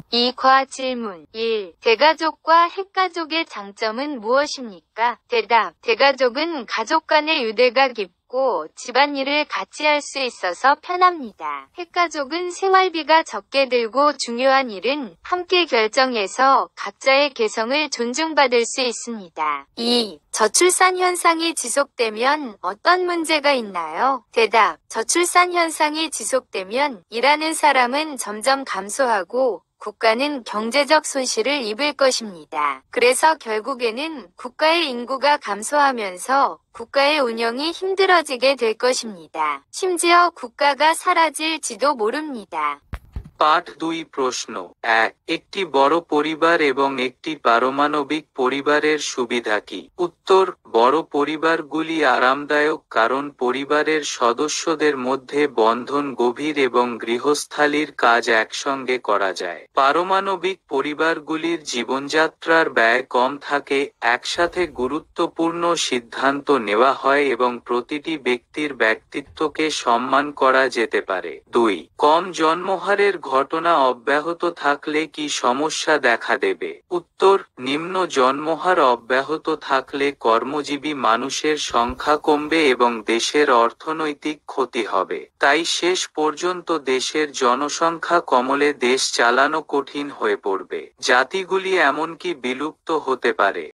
이과 질문 1. 대가족과 핵가족의 장점은 무엇입니까? 대답. 대가족은 가족 간의 유대가 깊고 집안일을 같이 할 수 있어서 편합니다. 핵가족은 생활비가 적게 들고 중요한 일은 함께 결정해서 각자의 개성을 존중받을 수 있습니다. 2. 저출산 현상이 지속되면 어떤 문제가 있나요? 대답. 저출산 현상이 지속되면 일하는 사람은 점점 감소하고 국가는 경제적 손실을 입을 것입니다. 그래서 결국에는 국가의 인구가 감소하면서 국가의 운영이 힘들어지게 될 것입니다. 심지어 국가가 사라질지도 모릅니다. পাঠ 2 প্রশ্ন 1. একটি বড় পরিবার এবং একটি পারমাণবিক পরিবারের সুবিধা কি? উত্তর, বড় পরিবারগুলি আরামদায়ক কারণ পরিবারের সদস্যদের মধ্যে বন্ধন গভীর এবং গৃহস্থালির কাজ একসঙ্গে করা যায়। পারমাণবিক পরিবারগুলির জীবনযাত্রার ব্যয় কম থাকে, একসাথে গুরুত্বপূর্ণ সিদ্ধান্ত নেওয়া হয় এবং প্রতিটি ব্যক্তির ব্যক্তিত্বকে সম্মান করা যেতে পারে। 2. কম জন্মহারের ঘটনা অব্যাহত থাকলে কি সমস্যা দেখা দেবে? উত্তর, নিম্ন জন্মহার অব্যাহত থাকলে কর্মজীবী মানুষের সংখ্যা কমবে এবং দেশের অর্থনৈতিক ক্ষতি হবে। তাই শেষ পর্যন্ত দেশের জনসংখ্যা কমলে দেশ চালানো কঠিন হয়ে পড়বে। জাতিগুলি এমনকি বিলুপ্ত হতে পারে।